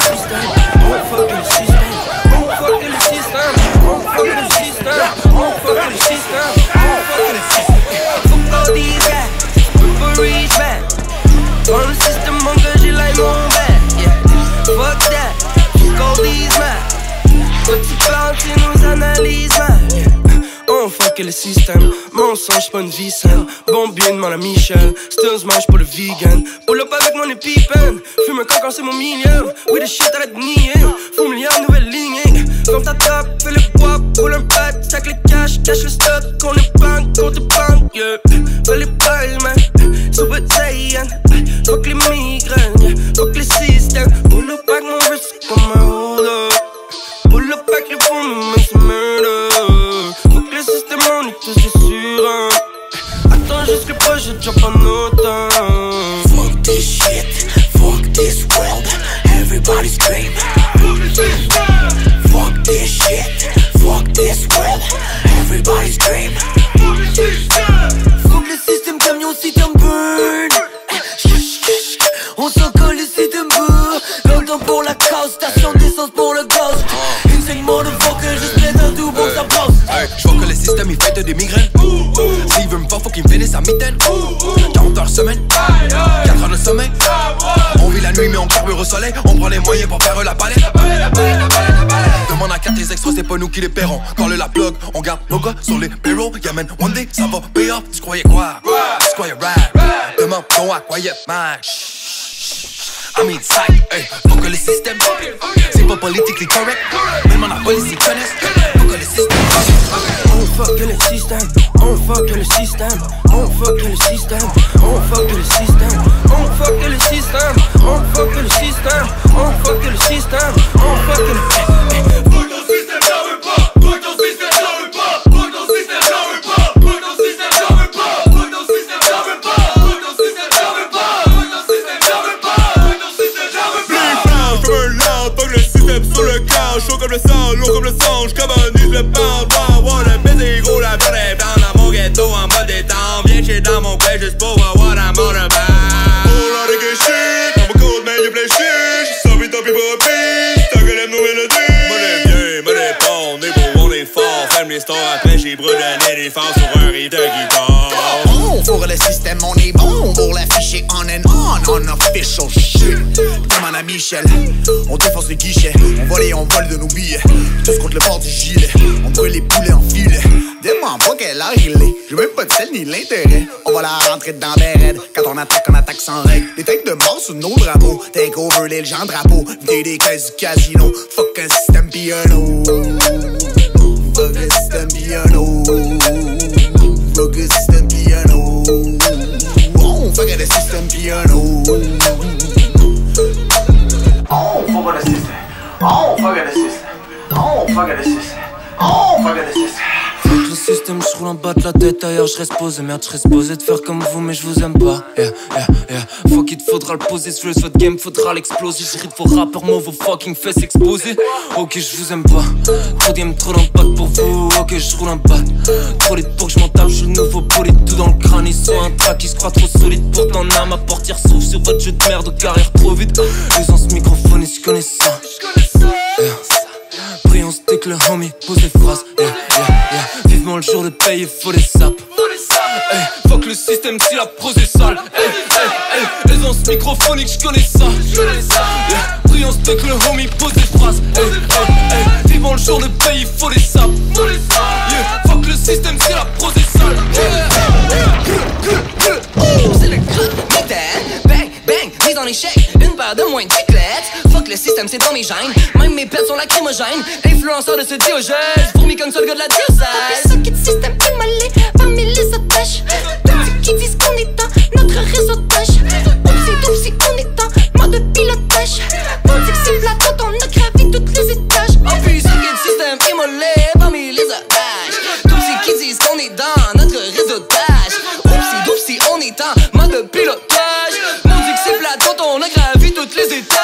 système, on fuck le système, on fuck le système, on fuck le système, on fuck le système, on fuck le système. Fuck all these guys, fuck for reach back. Dans le système engagé like mon back, yeah. Fuck that, fuck all these man. Petit plan, tu nous analyses man, yeah. On fuck le système, mensonge pas une vie saine. Bon bien demande à Michel, Stills mange pas le vegan. Pull up avec mon épipène, fume un coq quand c'est mon millième. Oui the shit arrête de nier, faut milliard nouvelle lignée. Comme ta top, fais le poids, roule un pat, sac le cash, cache le stock. Qu'on est banque, compte banque, yeah. Fais les balles man, super saiyan. Fuck les migraines, yeah. Fuck les systèmes. Pull up avec mon wrist comme un hold up. Pull up avec le fond, mais c'est murder. Fuck le système, on est tous des surins. Attends juste que pas, je jump en autant. Fuck this shit, fuck this world. Everybody scream. Fuck this shit, fuck this world. Everybody scream. Fuck le système, camion, système burn. On s'en colle, le système burn. Longtemps pour la cause, station d'essence pour le ghost. Insane motherfucker, juste les deux tout pour sa pause. J'vois que le système il fait des migraines. S'il veut me faire, faut qu'il me finisse sa mitaine. 40 heures semaine, 4 heures de sommeil. On vit la nuit mais on carbure au soleil. On prend les moyens pour faire la palette. Demande à 4 les extras, c'est pas nous qui les paierons. Quand la plug, on garde nos gars sur les bureaux. Yeah man, one day ça va pay off. Tu croyais quoi? Tu croyais rap? Demande ton à quiet man. I'm inside, hey, fuck le système. C'est pas politically correct. Même en la police ils connaissent. Fuck le système. On fuck le système, on fuck le système, on fuck le système, on fuck le système, on fuck le système, on fuck le système, on fuck le système, on fuck le système. Fuck ton système, j'en veux pas. Fuck ton système, j'en veux pas. Fuck ton système, j'en veux pas. Fuck ton système, j'en veux pas. Fuck ton système, j'en veux pas. Fuck ton système, j'en veux pas. Fuck ton système, j'en veux pas. Fuck ton système, j'en veux pas. Je veux loud, fuck le système sur le couch. Chaud comme le sang, lourd comme le sang. J'cabonise le pound, wow, le baiser gros, la viande est blanche dans mon ghetto en mode détente. Viens chez dans mon coin juste pour voir what I'm all about. Oh là de good shit, dans mon code, man, y'a plein de shit. J'suis sorti tant pis pour un beat, tant que l'aime nos mélodies. Money bien, money pas, on est beau, on est fort. Ferme les stores, après j'ai bredonné des fans sur un riff de guitare. On pour le système, on est bon pour l'afficher on and on official shit. Demande à Michel, on défonce les guichets, on vole de nos billets. Tous contre le bord du gilet, on brûle les poulets en filet. Demande pas quelle heure il est, j'ai même pas de sel ni l'intérêt. On va la rentrer dedans ben raide, quand on attaque sans règle. Des têtes de mort sous nos drapeaux, take over les gens drapeaux. Vider des caisses du casino, fuck un système piano. Fuck un système piano. Fuck un système piano. Oh, fuck le système piano. Oh, fuck le système. Oh, fuck le système. Oh, fuck le système. Oh, fuck le système. Fuck le système, j'roule en bas de la tête, ailleurs j'reste posé. Merde, j'reste posé de faire comme vous, mais j'vous aime pas. Yeah. Fuck, il te faudra le poser. Si je veux votre game, faudra l'exploser. J'ride vos rappeurs, moi, vos fucking fesses exposées. Ok, j'vous aime pas. Trop d'iem, trop d'impact pour vous. Ok, j'roule un bat. Trop lit pour que j'm'en tape, j'suis le nouveau bolide. Tout dans le crâne, ils sont un track, ils se croient trop solide. Pourtant, à ma portière s'ouvre sur votre jeu de merde, carrière trop vite. Usant ce microphone, et j'connais ça. Yeah. Pris on stick le homie, pose des phrases. Vivement le jour de paye, il faut des sapes. Hey, fuck le système si la prose est sale. Aisance microphonique, j'connais ça. Pris on stick le homie, pose des phrases. Vivement le jour de paye, il faut des sapes. Fuck le système si la prose est sale. C'est le coup de mitaine. Bang, bang, mise en échec. Une paire de moins de chiclettes. Fuck le système, c'est dans mes gènes. Même mes pets sont lacrymogènes. Influenceur de ce diogèse. Fourmi comme ça, le gars de la diocèse. Fuck le système immolé parmi les otages. Tous qui disent qu'on est dans notre réseautage. Oupsie, on est en mode pilotage. On dit que c'est plat quand on a gravi tous les étages. Oh puis c'est le système immolé parmi les otages. Tous qui disent qu'on est dans notre réseautage. Oupsie, on est en mode pilotage. On dit que c'est plat quand on a gravi toutes les étages.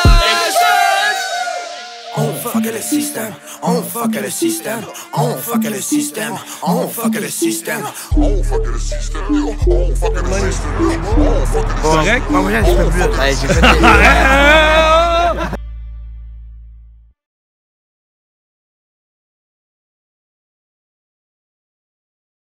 On fuck le système, on fuck le système, on fuck le système, on fuck le système, on fuck le système, on fuck le système, on fuck le système. Correct? Moi, j'ai fait plus. J'ai fait